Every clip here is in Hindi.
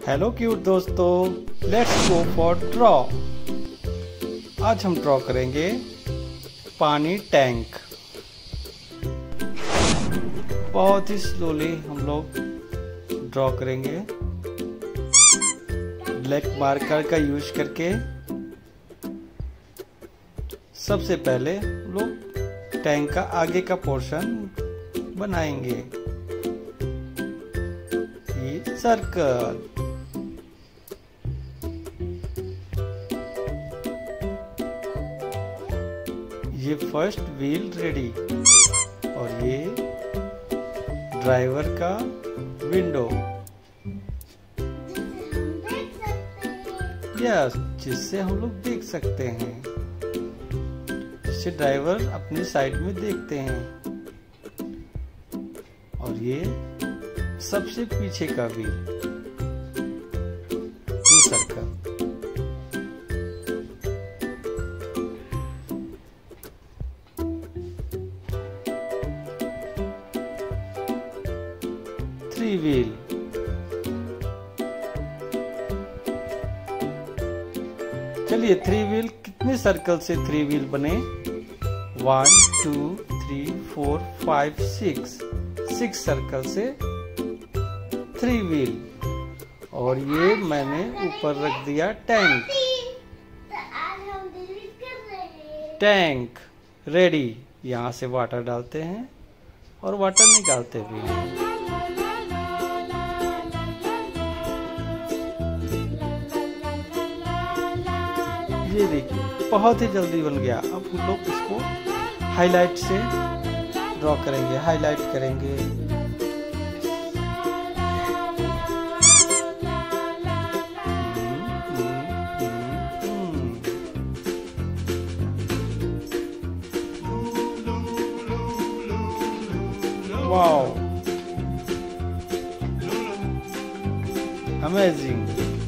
हेलो क्यूट दोस्तों, लेट्स गो फॉर ड्रॉ। आज हम ड्रॉ करेंगे पानी टैंक। बहुत ही स्लोली हम लोग ड्रॉ करेंगे ब्लैक मार्कर का यूज करके। सबसे पहले लोग टैंक का आगे का पोर्शन बनाएंगे, ये सर्कल। ये फर्स्ट व्हील रेडी और ये ड्राइवर का विंडो, यस, जिससे हम लोग देख सकते हैं, जिससे ड्राइवर अपनी साइड में देखते हैं। और ये सबसे पीछे का wheel, two circle. Three wheel, चलिए थ्री व्हील कितने सर्कल से थ्री व्हील बने? 1 2 3 4 5 6 सर्कल से थ्री व्हील। और ये मैंने ऊपर रख दिया टैंक। Tank ready. यहाँ से वाटर डालते हैं और वाटर निकालते भी हैं। ये देखिए बहुत ही जल्दी बन गया। अब हम लोग इसको हाईलाइट से ड्रॉ करेंगे, हाईलाइट करेंगे। Wow, amazing.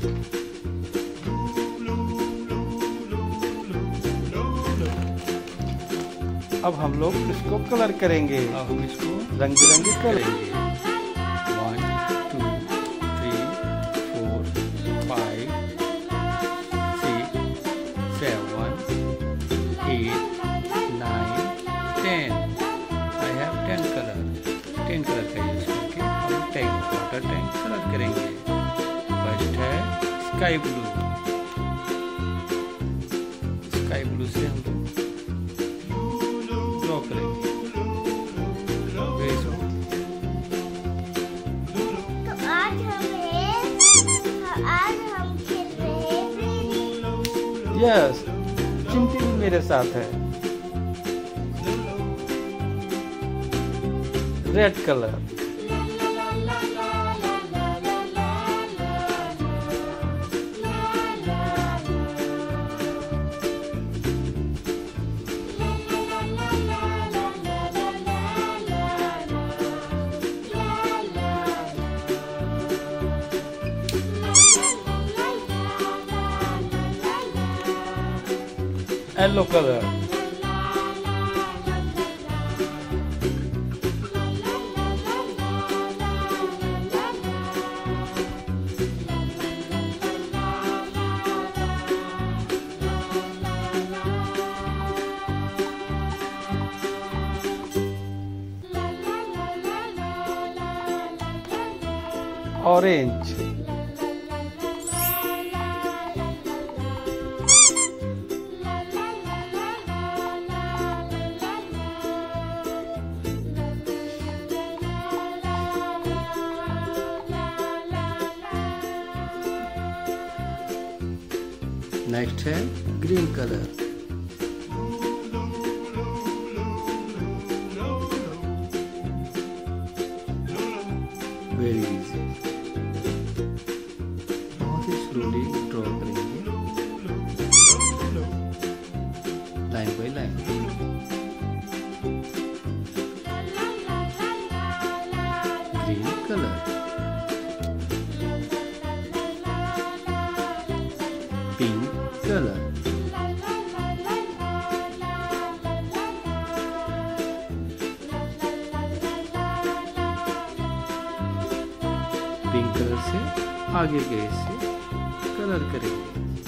अब हम लोग इसको कलर करेंगे। अब हम इसको रंग बिरंगे करेंगे। 1 2 3 4 5 6 7 8 9 10। I have 10 colour. 10 कलर का यूज करके हम टैंक, वाटर टैंक कलर करेंगे। फर्स्ट है स्काई ब्लू। स्काई ब्लू से हम लोग ड्रॉ करेंगे। तो आज हम खेल रहे हैं। यस, चिमटी भी मेरे साथ है। Red colour, yellow colour, orange, next है ग्रीन कलर। वेरी इजी, बहुत ही स्लोली ड्रॉ करेंगे, line by line. Green colour, pink colour, pink colour से आगे के हिस्से कलर करेंगे।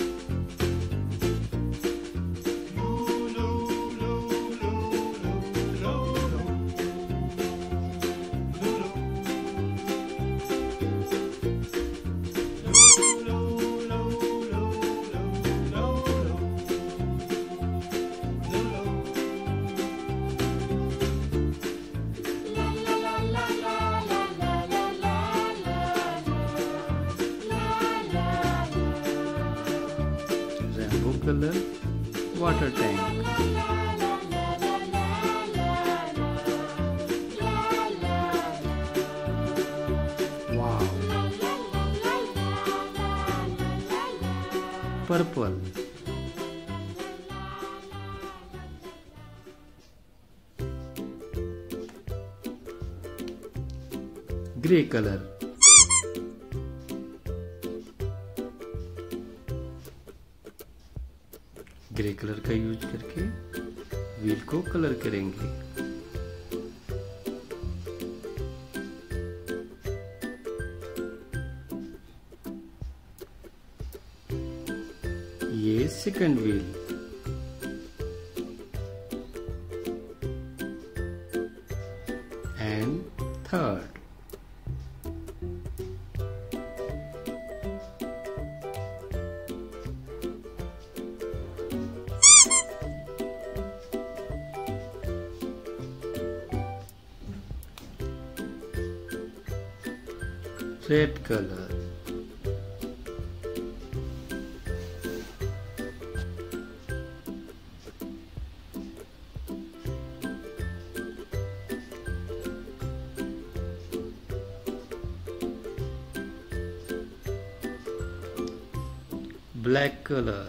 Color water tank. Wow. Purple. Gray color. Grey colour का यूज करके व्हील को कलर करेंगे। ये second wheel. And third. Red color. Black color.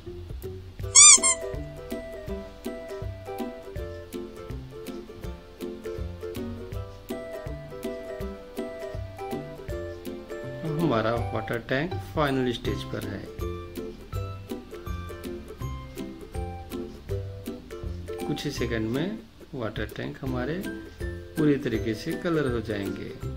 हमारा वाटर टैंक फाइनल स्टेज पर है। कुछ ही सेकंड में वाटर टैंक हमारे पूरी तरीके से कलर हो जाएंगे।